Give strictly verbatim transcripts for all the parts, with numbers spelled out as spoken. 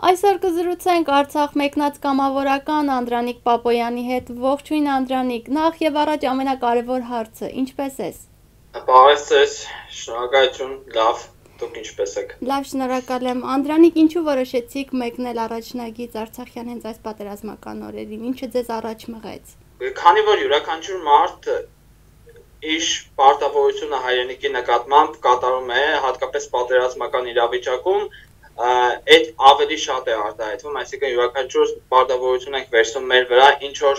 Այսօր կզրուցենք Արցախ մեկնած կամավորական Անդրանիկ Պապոյանի հետ։ Ողջույն Անդրանիկ, նախ եւ առաջ ամենակարևոր հարցը, ինչպե՞ս ես։ Բարև ձեզ, շնորհակալություն, լավ, դուք ինչպե՞ս եք։ Լավ, շնորհակալ եմ։ Անդրանիկ, ինչու որոշեցիք մեկնել առաջնագիծ Արցախյան հենց այս պատերազմական օրերին, ինչը ձեզ առաջ մղեց։ Քանի որ յուրաքանչյուր մարդ իր պարտավորությունը հայրենիքի նկատմամբ կատարում է, հատկապես պատերազմական իրավիճակում, այդ ավելի շատ է արտահայտվում, այսինքն յուրաքանչյուր պարտավորություն ենք վերցնում մեր վրա, ինչ որ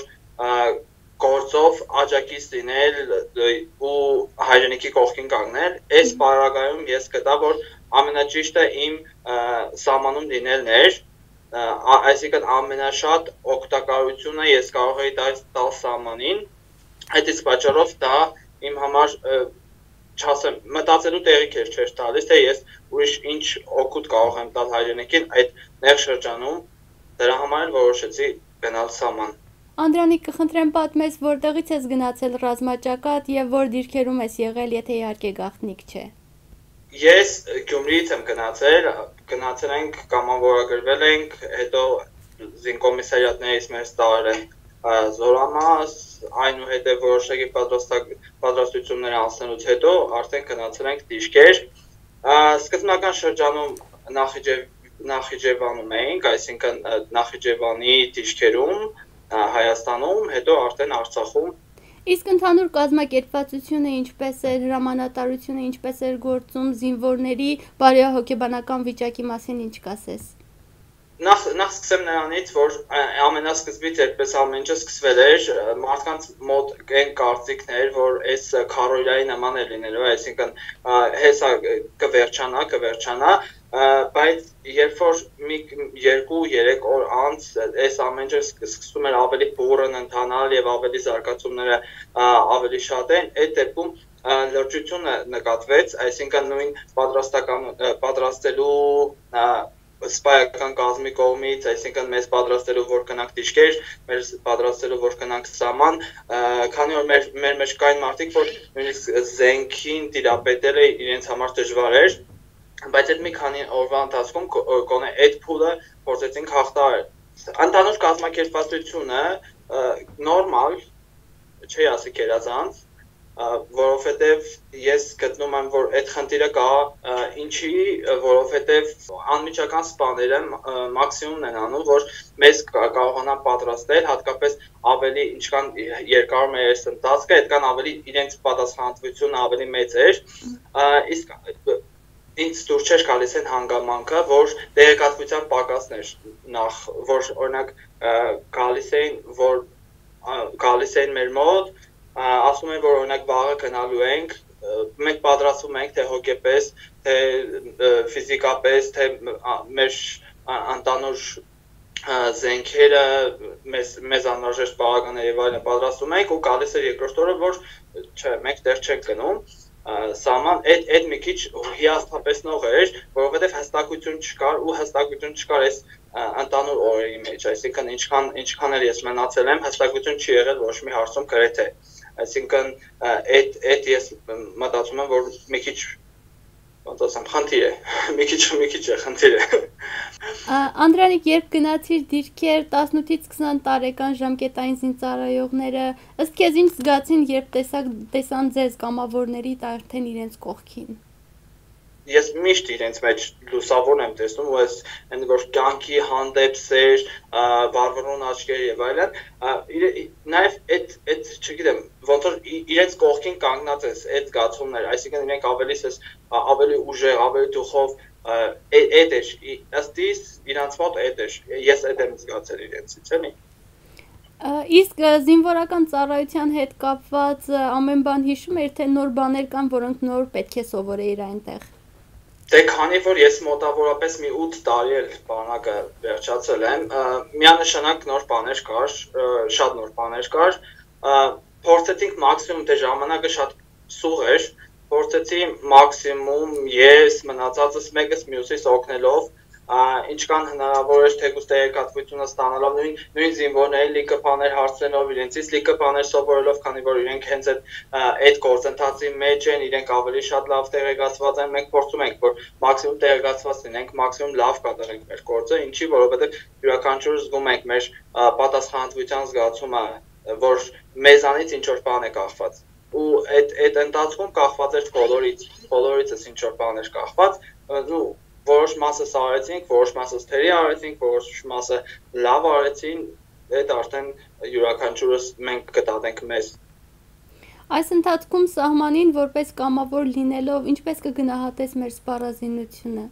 գործով աջակից լինել ու հայրենիքի կողքին կանգնել, այս պարագայում ես գտա, որ ամենաճիշտը իմ սահմանում լինելն էր, այսինքն ամենաշատ օգտակարությունը ես կարող էի տալ սահմանին, այդ իսկ պատճառով դա իմ համար չասեմ, մտածելու տեղիք էր չէր տալիս, թե ես ուրիշ ինչ օգուտ կարող եմ տալ հայրենիքին այդ նեղ շրջանում, դրա համար էլ որոշեցի գնալ սահման։ Անդրանիկ, կխնդրեմ պատմես, որտեղից ես գնացել ռազմաճակատ եւ որ դիրքերում ես եղել, եթե իհարկե գաղտնիք չէ։ Ես Գյումրիից եմ գնացել, գնացել ենք, կամավորագրվել ենք, հետո զինկոմիսարիատներից մեզ տարել են Զորամաս, այնուհետև որոշակի պատրաստություններ անցնելուց հետո արդեն գնացել ենք դիրքեր։ Սկզբնական շրջանում Նախիջևանում էինք, այսինքն Նախիջևանի դիրքերում, Հայաստանում, հետո արդեն Արցախում։ Իսկ ընդհանուր կազմակերպվածությունը ինչպես էր, հրամանատարությունը ինչպես էր գործում, զինվորների բարոյահոգեբանական վիճակի մասին ինչ կասես։ Նախ նախ սկսեմ նրանից, որ ամենասկզբից այդպես ամեն ինչը սկսվել էր, մարդկանց մոտ այն կարծիքն էր, որ այս քարոյրայի նման է լինելու, այսինքն հեսա կվերջանա, կվերջանա, բայց երբ որ մի երկու երեք օր անց այս ամեն ինչը սկսում էր ավելի բուրըն ընթանալ եւ ավելի զարգացումները ավելի շատ են, այդ դեպքում լրջությունը նկատվեց, այսինքն նույն պատրաստական պատրաստելու սպայական կազմի կողմից, այսինքն մեզ պատրաստելու որ գնանք դիշկեր, մեզ պատրաստելու որ գնանք սահման, քանի որ մեր մեր մեջ կային մարդիկ, որ նույնիսկ զենքին տիրապետելը իրենց համար դժվար էր, բայց այդ մի քանի օրվա ընթացքում գոնե այդ փուլը փորձեցինք հաղթահարել։ Ընդհանուր կազմակերպվածությունը նորմալ, չի ասի գերազանց, որովհետև ես գտնում եմ, որ այդ խնդիրը կա, ինչի, որովհետև անմիջական սպաները մաքսիմումն են անում, որ մեզ կարողանան պատրաստել, հատկապես ավելի ինչքան երկար մեր այս ընթացքը, այդքան ավելի իրենց պատասխանատվությունը ավելի մեծ էր, իսկ ինձ դուր չէր գալիս այն հանգամանքը, որ տեղեկատվության պակասներ նախ, որ օրինակ գալիս էին, որ գալիս էին մեր մոտ, ասում են, որ օրինակ վաղը գնալու ենք, մենք պատրաստվում ենք թե հոգեպես, թե ֆիզիկապես, թե մեր ընդանուր զենքերը, մեզ անհրաժեշտ պարագաները եւ այլն պատրաստում ենք ու գալիս է երկրորդ օրը, որ չէ, մենք դեռ չենք գնում, սահման այդ այդ մի քիչ հիասթափեցնող էր, որովհետեւ հստակություն չկար ու հստակություն չկար այս ընդանուր օրերի մեջ, այսինքն ինչքան ինչքան էլ ես մնացել եմ, հստակություն չի եղել ոչ մի հարցում գրեթե։ Այսինքն այդ այդ ես մտածում եմ, որ մի քիչ ոնց ասեմ, խնդիր է, մի քիչ մի քիչ է խնդիր է։ Անդրանիկ, երբ գնացիր դիրքեր տասնութից քսան տարեկան ժամկետային զինծառայողները, ըստ քեզ ինչ զգացին, երբ տեսակ տեսան ձեզ կամավորներից արդեն իրենց կողքին։ Ես միշտ իրենց մեջ լուսավորն եմ տեսնում ու այս այն որ կյանքի հանդեպ սեր, վառվռուն աչքեր եւ այլն, նաեւ այդ այդ չգիտեմ, ոնց որ իրենց կողքին կանգնած ես այդ զգացումներ, այսինքն իրենք ավելի էս ավելի ուժեղ, ավելի դուխով այդ էր, ըստ իս իրանց մոտ այդ էր, ես այդ եմ զգացել իրենցից, էլի։ Իսկ զինվորական ծառայության հետ կապված ամեն բան հիշում եք, թե նոր բաներ կան, որոնք նոր պետք է սովորեիր այնտեղ։ Դե քանի որ ես մոտավորապես մի ութ տարի էլ բանակը վերջացել եմ, միանշանակ նոր բաներ կար, շատ նոր բաներ կար, փորձեցինք մաքսիմում դե ժամանակը շատ սուղ էր, փորձեցի մաքսիմում ես մնացածս մեկս մյուսից օգնելով ինչ կան հնարավոր է թեկուզ տեղեկատվությունը ստանալով նույն նույն զինվորների լիքը բաներ հարցնելով իրենցից լիքը բաներ սովորելով, քանի որ իրենք հենց այդ այդ գործընթացի մեջ են, իրենք ավելի շատ լավ տեղեկացված են, մենք փորձում ենք որ մաքսիմում տեղեկացված լինենք, մաքսիմում լավ կատարենք մեր գործը, ինչի որովհետև յուրաքանչյուրը զգում ենք մեր պատասխանատվության զգացումը, որ մեզանից ինչ որ բան է կախված ու այդ այդ ընթացքում կախված էր բոլորից, բոլորիցս ինչ որ բաներ կախված, ու որոշ մասը սարեցինք, որոշ մասը թերի արեցինք, որոշ մասը լավ արեցին, այդ արդեն յուրաքանչյուրս մենք կտատենք մեզ։ Այս ընթացքում սահմանին որպես կամավոր լինելով, ինչպես կգնահատես մեր սպառազինությունը։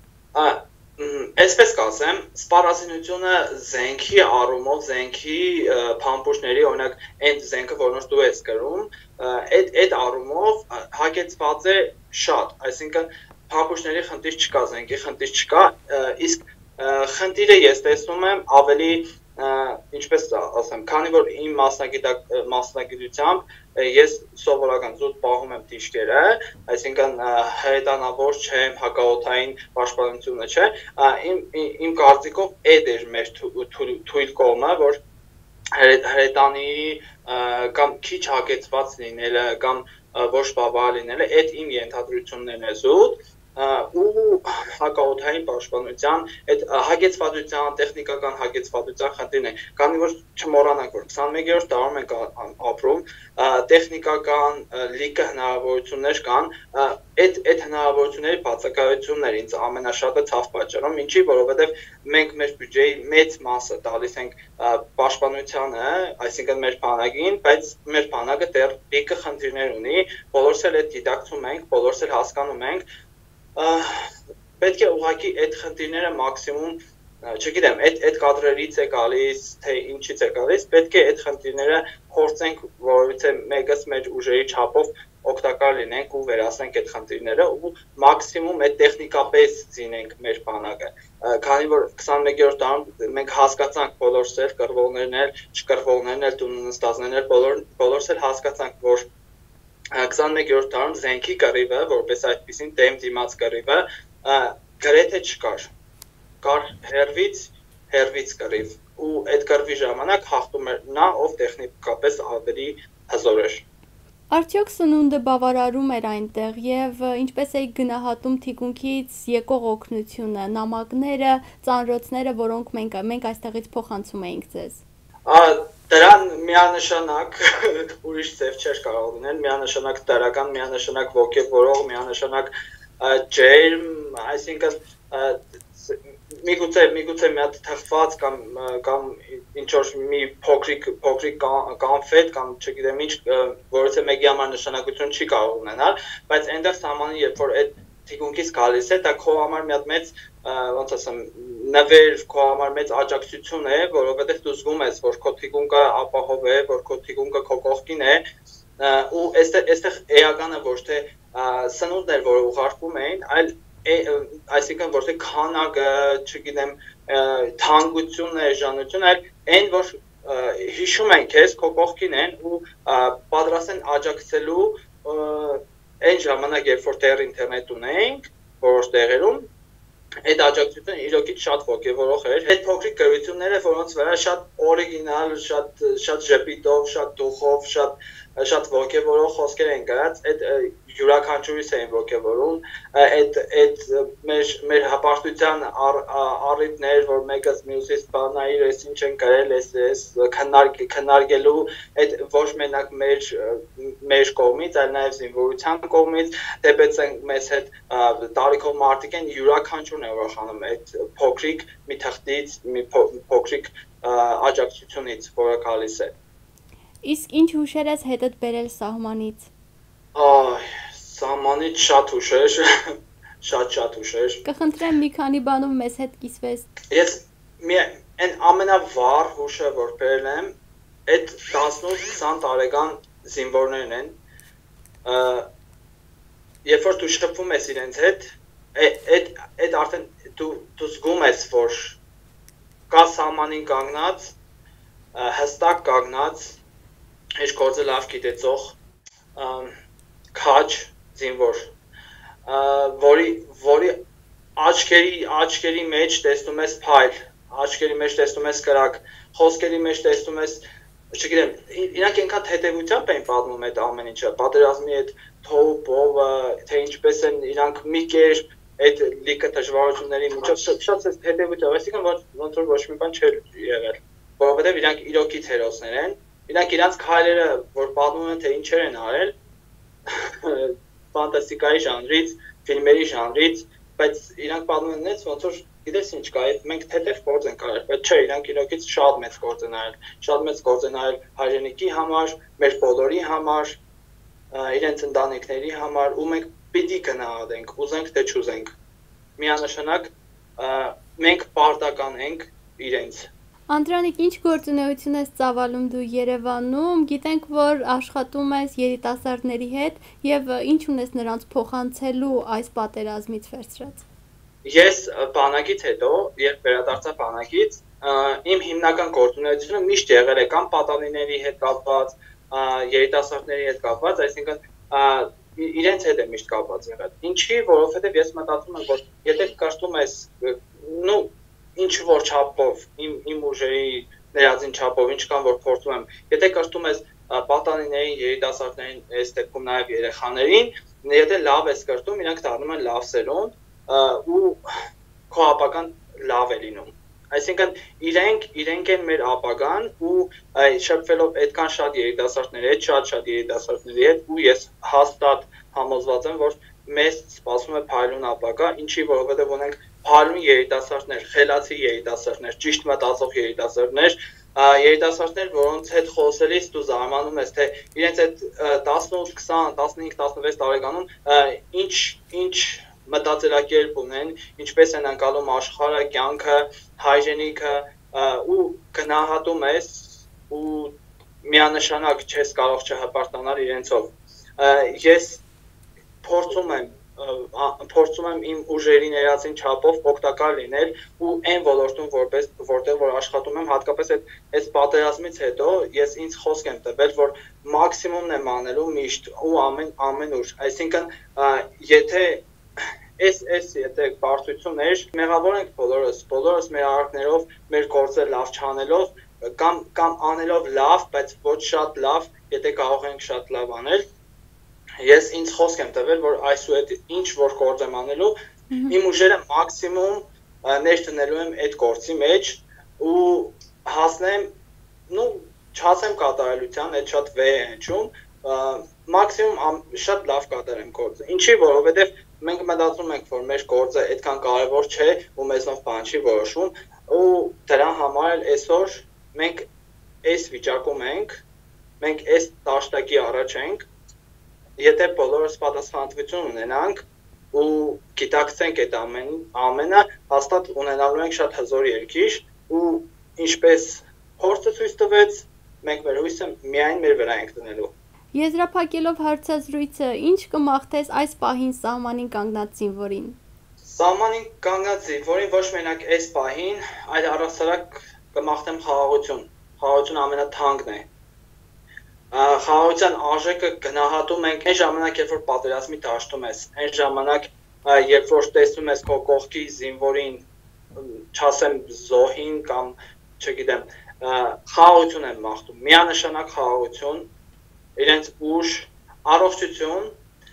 Այսպես կասեմ, սպառազինությունը զենքի առումով, զենքի փամփուշտների, օրինակ, այն զենքը, որոնց դու ես կրում, այդ այդ առումով հագեցված է շատ, այսինքն փամփուշտների խնդիր չկա, զենքի խնդիր չկա, իսկ խնդիրը ես տեսնում եմ ավելի ինչպես ասեմ, քանի որ իմ մասնագիտությամբ ես սովորական զուտ պահում եմ դիշկերը, այսինքն հրետանավոր չեմ, հակաօդային պաշտպանությունը չէ, իմ կարծիքով այդ էր մեր թույլ կողմը, որ հրետանի կամ քիչ հագեցված լինելը կամ ոչ բավարար լինելը, այդ իմ ենթադրություններն է զուտ ու հակաօդային պաշտպանության այդ հագեցվածության, տեխնիկական հագեցվածության խնդիրն է, քանի որ չմոռանանք, որ քսանմեկերորդ դարում ենք ապրում, տեխնիկական լիքը հնարավորություններ կան, այդ այդ հնարավորությունների բացակայությունն էր ինձ ամենաշատը ցավ պատճառում, ինչի, որովհետև մենք մեր բյուջեի մեծ մասը տալիս ենք պաշտպանությանը, այսինքն մեր բանակին, բայց մեր բանակը դեռ լիքը խնդիրներ ունի, բոլորս էլ այդ դիտակցում ենք, բոլորս էլ հասկանում ենք, պետք է ուղղակի այդ խնդիրները մաքսիմում, չգիտեմ, այդ այդ կադրերից է գալիս, թե ինչից է գալիս, պետք է այդ խնդիրները փորձենք, որովհետեւ մեկս մեր ուժերի չափով օգտակար լինենք ու վերացնենք այդ խնդիրները ու մաքսիմում այդ տեխնիկապես զինենք մեր բանակը, քանի որ քսանմեկերորդ դարում մենք հասկացանք բոլորս էլ, կռվողներն էլ, չկռվողներն էլ, տուն նստածներն էլ, բոլորս էլ հասկացանք, որ քսանմեկերորդ դարում զենքի կռիվը, որպես այդպեսին դեմ դիմաց կռիվը, գրեթե չկար, կար հերվից, հերվից կռիվ, ու այդ կռվի ժամանակ հաղթում էր նա, ով տեխնիկապես ավելի հզոր էր։ Արդյոք սնունդը բավարարում էր այնտեղ եւ ինչպես էի գնահատում թիկունքից եկող օգնությունը, նամակները, ծանրոցները, որոնք մենք մենք այստեղից փոխանցում էինք ձեզ։ Դրան միանշանակ ուրիշ ձև չէր կարող լինել, միանշանակ դրական, միանշանակ ոգևորող, միանշանակ ջերմ, այսինքն միգուցե միգուցե մի հատ թխված կամ կամ ինչ որ մի փոքրիկ փոքրիկ կոնֆետ կամ չգիտեմ ինչ, որովհետեւ մեկի համար նշանակություն չի կարող ունենալ, բայց այնտեղ սահմանը երբ որ այդ թիկունքից գալիս է, դա քո համար մի հատ մեծ, ոնց ասեմ, նվեր, քո համար մեծ աջակցություն է, որովհետև դու զգում ես, որ քո թիկունքը ապահով է, որ քո թիկունքը քո կողքին է, ու այստեղ այստեղ էականը ոչ թե սնունդն էր, որ ուղարկում էին, այլ այսինքն ոչ թե քանակը, չգիտեմ, թանկությունն է, ժանությունը, այլ այն, որ հիշում են քեզ, քո կողքին են ու պատրաստ են աջակցելու այն ժամանակ, երբ որ դեռ ինտերնետ ունեինք, որոշ տեղերում, այդ աջակցությունը իրոքից շատ ոգևորող էր։ Այդ փոքրիկ գրությունները, որոնց վրա շատ օրիգինալ, շատ շատ ժպիտով, շատ դուխով, շատ շատ ոգևորող խոսքեր են գրած, այդ յուրաքանչյուրիս էին ոգևորում, այդ այդ մեր մեր հպարտության առիթներ, որ մեկը մյուսից բանայր, էս ինչ են գրել, էս էս քննարկելու, այդ ոչ մենակ մեր մեր կողմից, այլ նաև զինվորության կողմից, դեպեց են մեզ հետ տարիքով մարդիկ են յուրաքանչյուրն է ուրախանում այդ փոքրիկ մի թղթից, մի փոքրիկ աջակցությունից, որը գալիս է։ Իսկ ինչ հուշեր ես հետդ բերել սահմանից։ Այ, սահմանից շատ հուշեր, շատ շատ հուշեր։ Կխնդրեմ մի քանի բանով մեզ հետ կիսվես։ Ես մի այն ամենավառ հուշը, որ բերել եմ, այդ տասնութ-քսան տարեկան զինվորներն են, երբ որ դու շփվում ես իրենց հետ, այդ այդ արդեն դու դու զգում ես, որ կա սահմանին կանգնած, հստակ կանգնած, այս գործը լավ գիտեցող քաջ զինվոր, որի որի աչքերի աչքերի մեջ տեսնում ես փայլ, աչքերի մեջ տեսնում ես կրակ, խոսքերի մեջ տեսնում ես, չգիտեմ, իրանք այնքան թեթևությամբ են պատմում այդ ամեն ինչը, պատերազմի այդ թոփով, թե ինչպես են իրանք մի կերպ այդ լիքը դժվարությունների միջով շատ թեթևությամբ, այսինքն ոնց որ ոչ մի բան չէր եղել, որովհետև իրանք իրոքից հերոսներ են, իրանք իրանք քայլերը, որ պատմում են թե ինչեր են արել, ֆանտաստիկայի ժանրից, ֆիլմերի ժանրից, բայց իրանք պատմում են նենց ոնց որ գիտես ինչ կա, մենք թեթև գործ ենք արել, բայց չէ, իրանք իրոքից շատ մեծ գործ են արել, շատ մեծ գործ են արել հայրենիքի համար, մեր բոլորի համար, իրենց ընտանիքների համար, ու մենք պիտի գնահատենք, ուզենք թե չուզենք։ Միանշանակ մենք պարտական ենք իրենց։ Անդրանիկ, ինչ գործունեություն ես ծավալում դու Երևանում, գիտենք, որ աշխատում ես երիտասարդների հետ և ինչ ունես նրանց փոխանցելու այս պատերազմից վերցրած։ Ես բանակից հետո, երբ վերադարձա բանակից, իմ հիմնական գործունեությունը միշտ եղել է կամ պատանիների հետ կապված, երիտասարդների հետ կապված, այսինքն իրենց հետ է միշտ կապված եղել։ Ինչի, որովհետև ես մտածում եմ, որ եթե կրթում ես, նու ինչ որ չափով, իմ իմ ուժերի ներածին չափով, ինչքան որ փորձում եմ, եթե կրթում ես պատանիներին, երիտասարդներին, այս դեպքում նաև երեխաներին, եթե լավ ես կրթում, իրանք դառնում են լավ սերունդ ու քո ապագան լավ է լինում։ Այսինքն իրենք իրենք են մեր ապագան ու շփվելով այդքան շատ երիտասարդների հետ, շատ-շատ երիտասարդների հետ ու ես հաստատ համոզված եմ, որ մեզ սպասում է փայլուն ապագա, ինչի որովհետև ունենք փայլուն երիտասարդներ, խելացի երիտասարդներ, ճիշտ մտածող երիտասարդներ, երիտասարդներ, որոնց հետ խոսելիս դու զարմանում ես, թե իրենց այդ տասնութ, քսան, տասնհինգ, տասնվեց տարեկանում ինչ ինչ մտածելակերպ ունեն, ինչպես են անցալում աշխարհը, կյանքը, հայրենիքը ու գնահատում ես ու միանշանակ չես կարող չհպարտանալ իրենցով։ Ես փորձում եմ փորձում եմ իմ ուժերի ներածին չափով օգտակար լինել ու այն ոլորտում որպես որտեղ որ աշխատում եմ, հատկապես այդ այս պատերազմից հետո ես ինձ խոսք եմ տվել, որ մաքսիմումն եմ անելու միշտ ու ամեն ամեն ուր։ Այսինքն եթե Այս այս եթե բարդություններ մեղավոր ենք բոլորս, բոլորս մեր արարքներով, մեր գործը լավ չանելով կամ կամ անելով լավ, բայց ոչ շատ լավ, եթե կարող ենք շատ լավ անել։ Ես ինձ խոսք եմ տվել, որ այսուհետ ինչ որ գործ եմ անելու, իմ ուժերը մաքսիմում ներդնելու եմ այդ գործի մեջ ու հասնեմ, նու չհասեմ կատարելության, այդ շատ վեհ է հնչում, մաքսիմում շատ լավ կատարեմ գործը։ Ինչի, որովհետև մենք մտածում ենք, որ մեր գործը այդքան կարևոր չէ ու մեզնով բան չի որոշում ու դրա համար էլ այսօր մենք այս վիճակում ենք, մենք այս դաշտակի առաջ ենք, եթե բոլորս պատասխանատվություն ունենանք ու գիտակցենք այդ ամեն ամենը, հաստատ ունենալու ենք շատ հզոր երկիր ու ինչպես փորձը ցույց տվեց, մենք մեր հույսը միայն մեր վրա ենք դնելու։ Եզրափակելով հարցազրույցը, ինչ կմաղթես այս պահին սահմանին կանգնած զինվորին։ Սահմանին կանգնած զինվորին ոչ մենակ այս պահին, այլ առհասարակ կմաղթեմ խաղաղություն։ Խաղաղությունը ամենաթանկն է։ Խաղաղության արժեքը գնահատում ենք այն ժամանակ, երբ որ պատերազմի դաշտում ես, այն ժամանակ, երբ որ տեսնում ես քո կողքի զինվորին, չասեմ զոհին կամ չգիտեմ, խաղաղություն եմ մաղթում, միանշանակ խաղաղություն, իրենց ուժ, առողջություն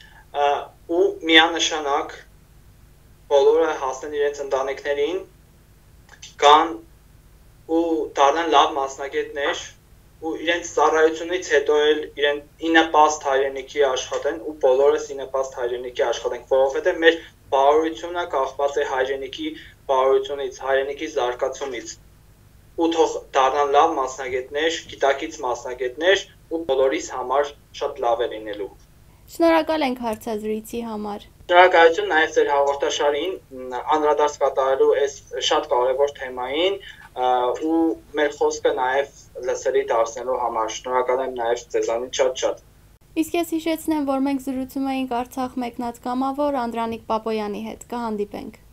ու միանշանակ բոլորը հասնեն իրենց ընտանիքներին, կան ու դառնան լավ մասնագետներ ու իրենց ծառայությունից հետո էլ իրեն իննպաստ հայրենիքի աշխատեն ու բոլորս իննպաստ հայրենիքի աշխատենք, որովհետև մեր բարօրությունը կախված է հայրենիքի բարօրությունից, հայրենիքի զարգացումից ու թող դառնան լավ մասնագետներ, գիտակից մասնագետներ ու բոլորիս համար շատ լավ է լինելու։ Շնորհակալ ենք հարցազրույցի համար։ Շնորհակալություն նաև ձեր հաղորդաշարին անդրադարձ կատարելու այս շատ կարևոր թեմային ու մեր խոսքը նաև լսելի դարձնելու համար։ Շնորհակալ եմ նաև ձեզանից շատ-շատ։ Իսկ ես հիշեցնեմ, որ մենք զրուցում էինք Արցախ մեկնած կամավոր Անդրանիկ Պապոյանի հետ։ Կհանդիպենք։